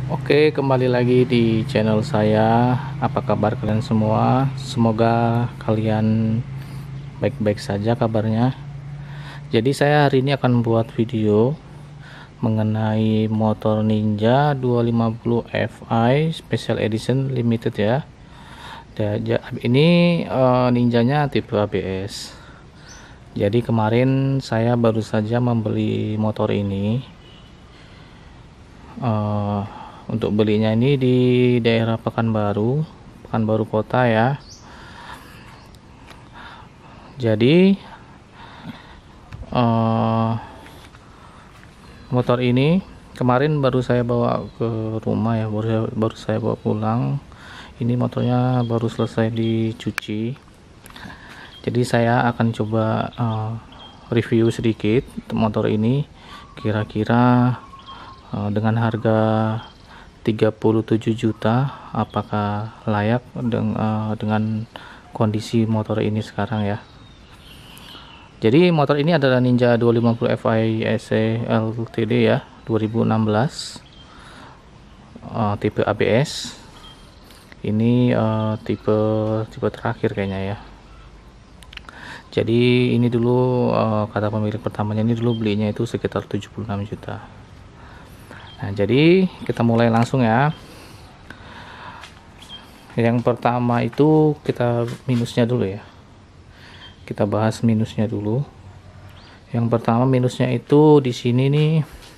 Oke, kembali lagi di channel saya. Apa kabar kalian semua? Semoga kalian baik-baik saja kabarnya. Jadi saya hari ini akan buat video mengenai motor Ninja 250 Fi Special Edition Limited ya. Ini Ninjanya tipe ABS. Jadi kemarin saya baru saja membeli motor ini. Untuk belinya ini di daerah Pekanbaru Kota ya. Jadi motor ini kemarin baru saya bawa ke rumah ya, baru saya bawa pulang. Ini motornya baru selesai dicuci. Jadi saya akan coba review sedikit motor ini, kira-kira dengan harga 37 juta apakah layak dengan kondisi motor ini sekarang ya. Jadi motor ini adalah Ninja 250 Fi SE Ltd ya, 2016, tipe ABS. Ini tipe terakhir kayaknya ya. Jadi ini dulu kata pemilik pertamanya, ini dulu belinya itu sekitar 76 juta. Nah, jadi kita mulai langsung ya. Yang pertama itu kita minusnya dulu ya. Kita bahas minusnya dulu. Yang pertama minusnya itu di sini nih.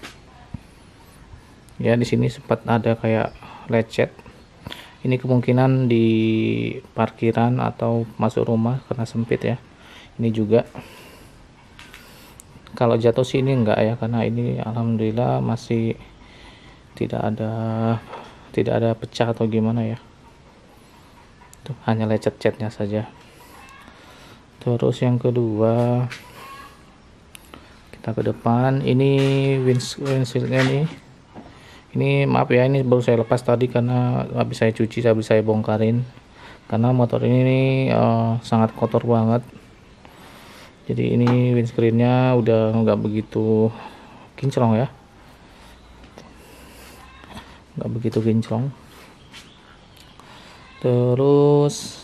Ya, di sini sempat ada kayak lecet. Ini kemungkinan di parkiran atau masuk rumah karena sempit ya. Ini juga. Kalau jatuh sih ini enggak ya, karena ini alhamdulillah masih tidak ada pecah atau gimana ya. Tuh, hanya lecet catnya saja. Terus yang kedua, kita ke depan. Ini windshieldnya nih. Ini maaf ya, ini baru saya lepas tadi karena habis saya cuci, habis saya bongkarin. Karena motor ini sangat kotor banget. Jadi ini windscreennya udah nggak begitu kinclong ya. Nggak begitu kinclong. Terus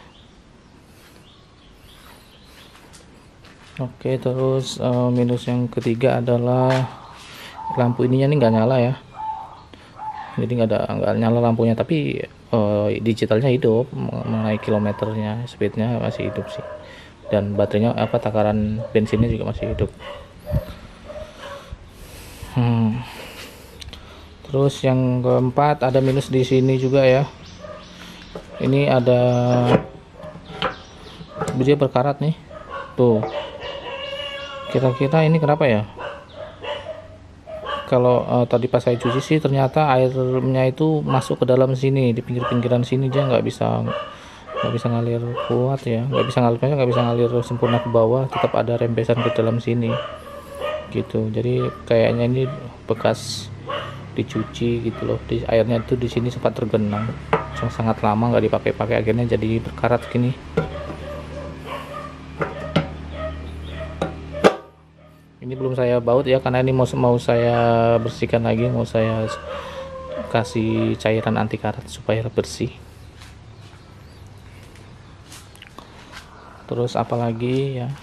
minus yang ketiga adalah lampu ininya nih nggak nyala ya. Jadi nggak nyala lampunya, tapi digitalnya hidup, mengenai kilometernya, speednya masih hidup sih. Dan baterainya takaran bensinnya juga masih hidup. Terus yang keempat ada minus di sini juga ya. Ini ada dia berkarat nih. Tuh. Kira-kira ini kenapa ya? Kalau tadi pas saya cuci sih ternyata airnya itu masuk ke dalam sini, di pinggir-pinggiran sini, dia nggak bisa ngalir kuat ya, nggak bisa ngalir sempurna ke bawah, tetap ada rembesan ke dalam sini gitu. Jadi kayaknya ini bekas dicuci gitu loh, airnya itu di sini sempat tergenang sangat lama nggak dipakai-pakai, akhirnya jadi berkarat gini. Ini belum saya baut ya, karena ini mau saya bersihkan lagi, mau saya kasih cairan anti karat supaya bersih. Terus apalagi ya,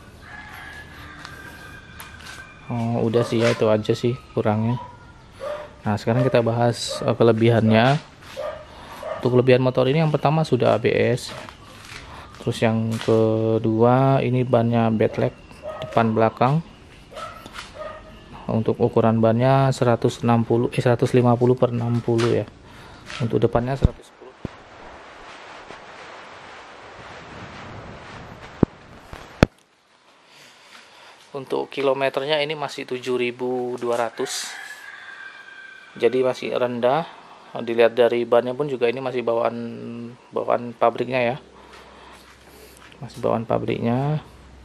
udah sih ya, itu aja sih kurangnya. Nah, sekarang kita bahas kelebihannya. Untuk kelebihan motor ini, yang pertama sudah ABS. Terus yang kedua, ini bannya bedleg depan belakang. Untuk ukuran bannya 150 per 60 ya. Untuk depannya 110. Untuk kilometernya ini masih 7.200. Jadi masih rendah. Dilihat dari bannya pun juga ini masih bawaan pabriknya ya. Masih bawaan pabriknya.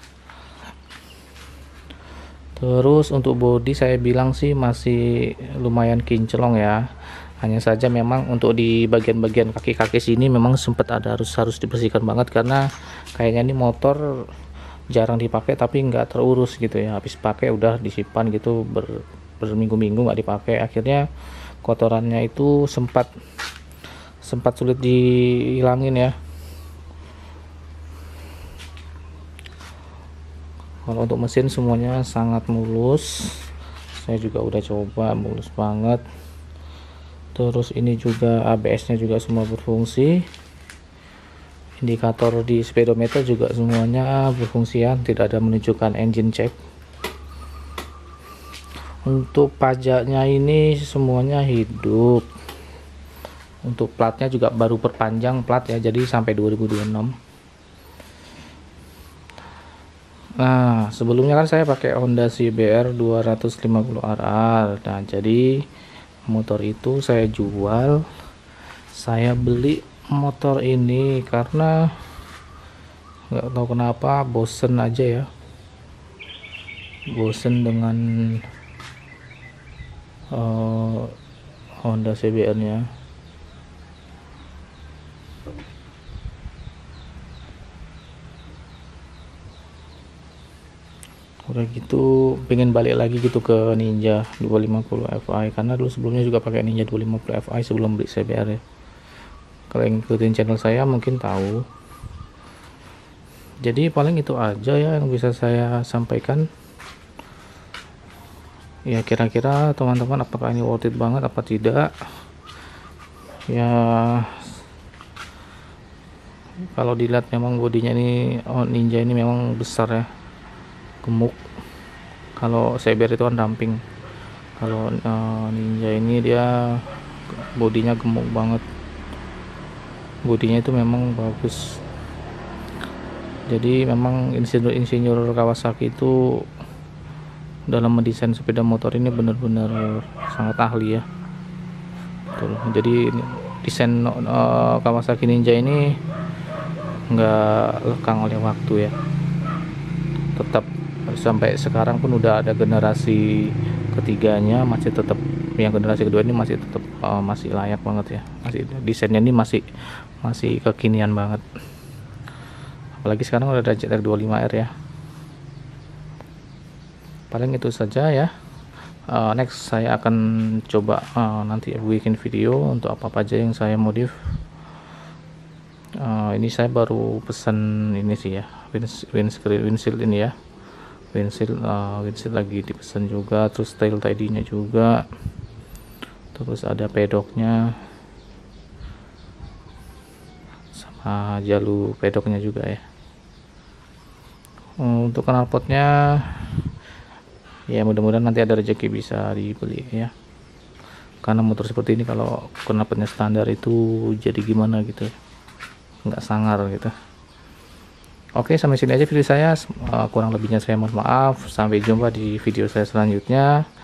Terus untuk bodi saya bilang sih masih lumayan kinclong ya. Hanya saja memang untuk di bagian-bagian kaki-kaki sini memang sempat ada harus dibersihkan banget, karena kayaknya ini motor jarang dipakai tapi nggak terurus gitu ya. Habis pakai udah disimpan gitu berminggu-minggu nggak dipakai. Akhirnya kotorannya itu sempat sulit dihilangin ya. Kalau untuk mesin semuanya sangat mulus, saya juga udah coba, mulus banget. Terus ini juga ABS nya juga semua berfungsi, indikator di speedometer juga semuanya berfungsi ya, tidak ada menunjukkan engine check. Untuk pajaknya ini semuanya hidup. Untuk platnya juga baru perpanjang plat ya, jadi sampai 2026. Nah, sebelumnya kan saya pakai Honda CBR 250RR. Nah, jadi motor itu saya jual. Saya beli motor ini karena nggak tahu kenapa bosen aja ya. Bosen dengan Honda CBR-nya. Udah gitu pengen balik lagi gitu ke Ninja 250 Fi, karena dulu sebelumnya juga pakai Ninja 250 Fi sebelum beli CBR ya. Kalau yang ikutin channel saya mungkin tahu. Jadi paling itu aja ya yang bisa saya sampaikan ya. Kira-kira teman-teman apakah ini worth it banget apa tidak ya. Kalau dilihat memang bodinya ini Ninja ini memang besar ya, gemuk. Kalau CBR itu kan damping, kalau Ninja ini dia bodinya gemuk banget, bodinya itu memang bagus. Jadi memang insinyur Kawasaki itu dalam mendesain sepeda motor ini benar-benar sangat ahli ya. Betul. Jadi desain Kawasaki Ninja ini nggak lekang oleh waktu ya, tetap sampai sekarang pun udah ada generasi ketiganya masih tetap, yang generasi kedua ini masih tetap masih layak banget ya, masih desainnya ini masih kekinian banget, apalagi sekarang udah ada ZR 25R ya. Paling itu saja ya. Next saya akan coba nanti bikin video untuk apa aja yang saya modif. Ini saya baru pesan ini sih ya, windshield ini ya, windshield lagi dipesan juga, terus tail tidy-nya juga, terus ada pedoknya sama jalur pedoknya juga ya. Untuk knalpotnya ya mudah-mudahan nanti ada rezeki bisa dibeli ya, karena motor seperti ini kalau knalpotnya standar itu jadi gimana gitu, nggak sangar gitu. Oke, sampai sini aja video saya. Kurang lebihnya saya mohon maaf. Sampai jumpa di video saya selanjutnya.